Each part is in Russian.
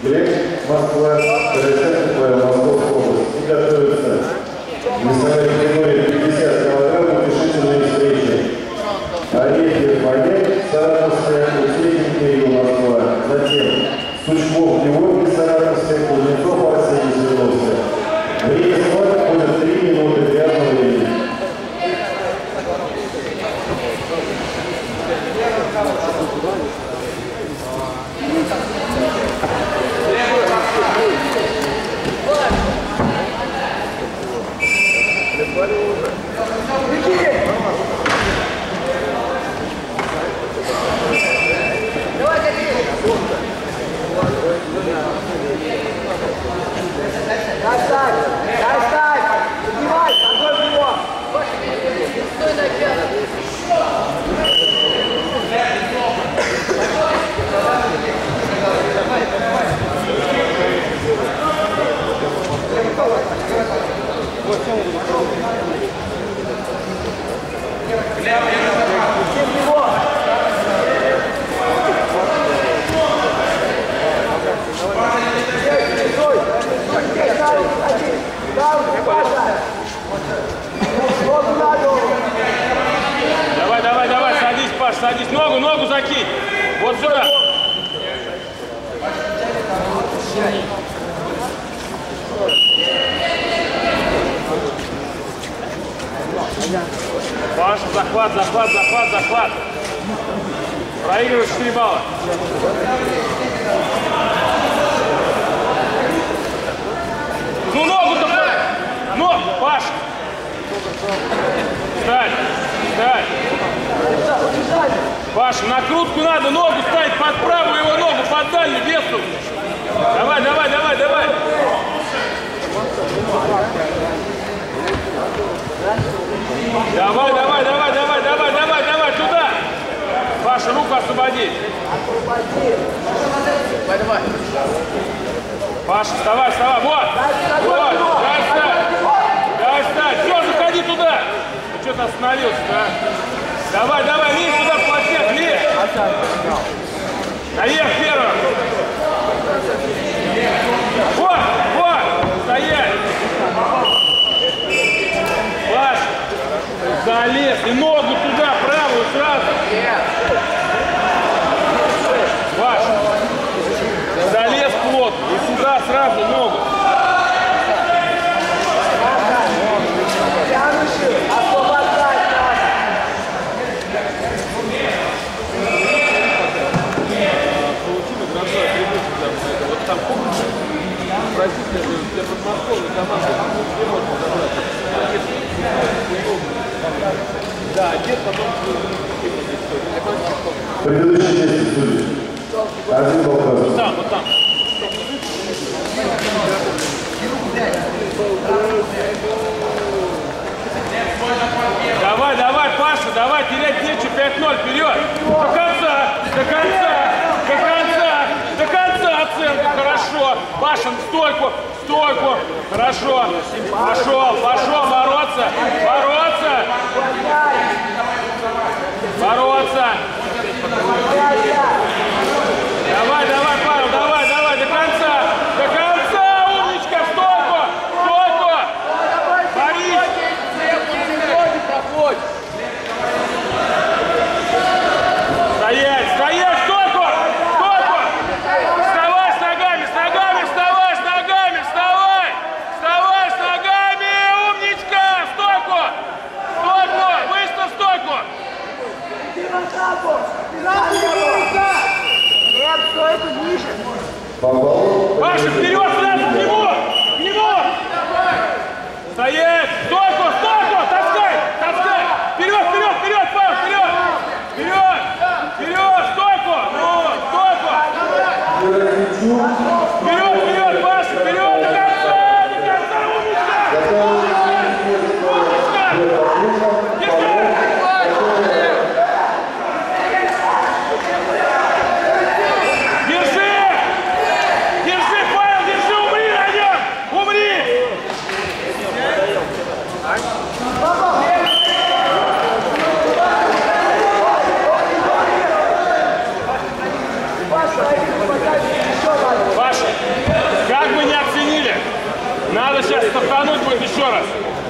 Грек, Москва, Карачаево, Московская область. И готовится весовая категория 50 килограммов, решительные встречи. Арефьев, Ваня, Саратовская, Усредник, Кирилл, Москва. Затем Сучков, Георгий, Саратовская, Кузнецов, Арсений, Свердловская. Время схваток будет 3 минуты грязного времени. Давай, садись, Паш, садись, ногу закинь. Вот сюда. Паша, захват. Проигрываешь 4 балла. Ну ногу-то, Паш. Встань. Паша, накрутку надо, ногу ставить под правую его ногу, под дальнюю, весу. Давай. Давай, туда. Паша, руку освободи. Давай. Паша, вставай, вот. Дай встать. Все, заходи туда. Ты что-то остановился, да? Давай, лезь туда в плотняк, лезь. Наверх первым. Вот, стоять. Паш, залез. И ногу туда, правую сразу. Паш, залез плотно. И сюда сразу ногу. Да, дед потом... Предыдущий месяц судей. 1 балл. Вот там. Давай, Паша, терять нечего, 5-0, вперед! До конца оценка, хорошо! Паша, стойку, хорошо! Пошел, бороться! Давай, Павел, давай, до конца, умничка, стойку! Борис! Стоять, стойку! Вставай с ногами, вставай с ногами, умничка, стойку, быстро стойку! Паша, вперед, сразу, к нему! Стоять! Стойку! Таскай! Вперед, Павел, вперед! Стойку! Вперед, Паша, вперед! До конца, умничка! Держи, Павел, умри на нем! Паша, стартануть будет еще раз.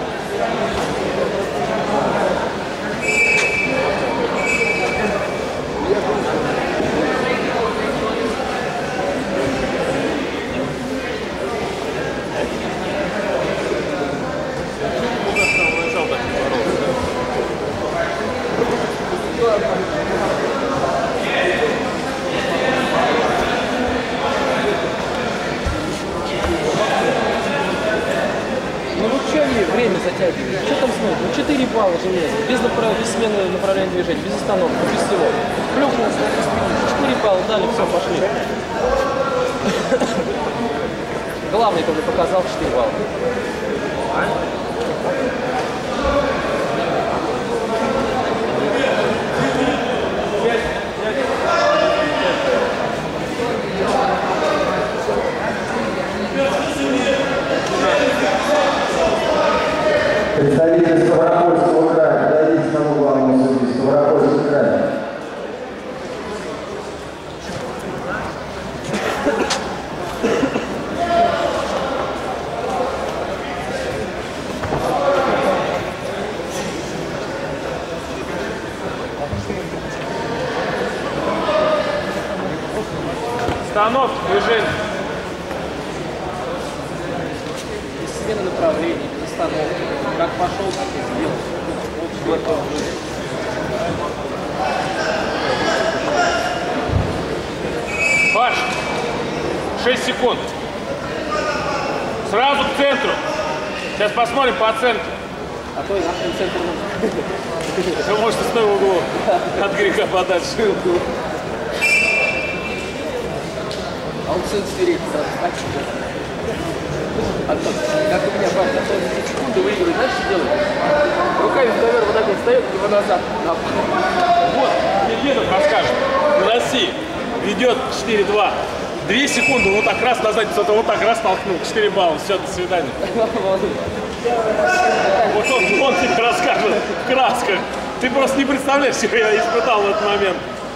Время затягивает. Что там смотрит? Ну 4 балла железно. Без смены направления движения, без остановки, без всего. Плюхнулся на спине. 4 балла дали, все, пошли. Главный только показал 4 балла. Представитель Ставропольского края, подойдите к тому главному судьи, Ставропольский край. Остановка, движение. Без смены направления, без остановки. Как пошел, так и сделал. Паш, 6 секунд. Сразу к центру. Сейчас посмотрим по оценке. А то и нашим центром. Вы можете с того угла от греха подальше. А он сын стереть сразу. Антон, как у меня папа, за 10 секунд выигрывает, знаешь, что делает? Руками вдовер вот так вот встает, его назад. Вот, Медведев расскажет. В России ведет 4-2. 2 секунды, вот так раз назад, кто-то вот так раз толкнул. 4 балла, все, до свидания. Вот он тебе расскажет в красках. Ты просто не представляешь, что я испытал в этот момент.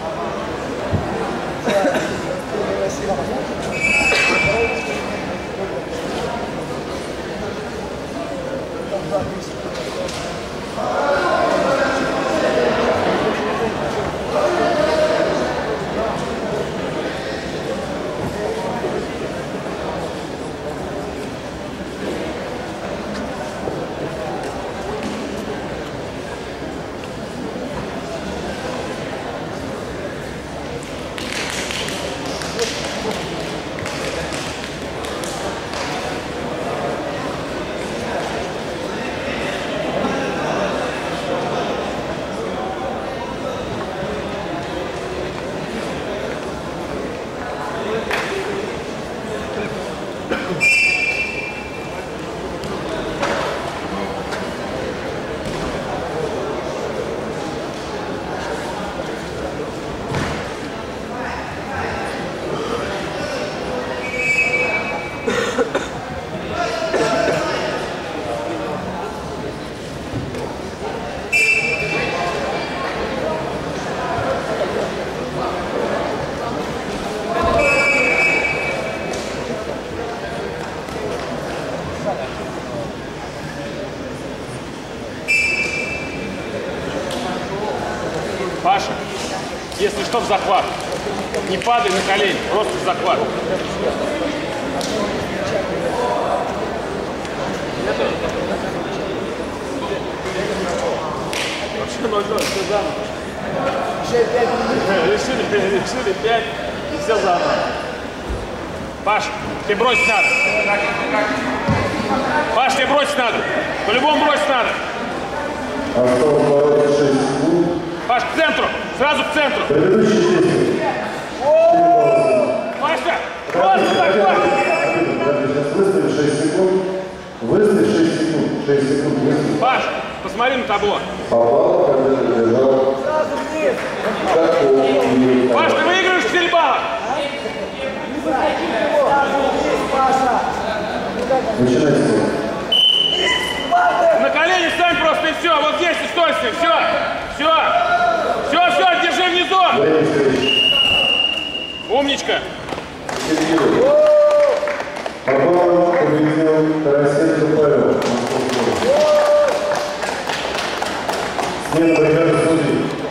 Паша, если что, в захват. Не падай на колени, просто в захват. Вообще 0-0, все заново. Решили 5 и все заново. Паш, тебе бросить надо. Паш, тебе бросить надо. По-любому бросить надо. Осталось бороться 6 секунд. Паш, к центру! Сразу к центру! Предыдущий действие. Паша! Просто захват! Сейчас выставь 6 секунд. Выставь 6 секунд. 6 секунд выставь. Паш, посмотри на табло. Попал, когда ты бежал. Паш, ты выигрываешь 4 балла! Начинайте. На колени встань просто и все. Вот здесь и стой с ним. Все. Все. Все, держи внизу. Умничка. Попал, победил Тарасенко. Смена бригады судей.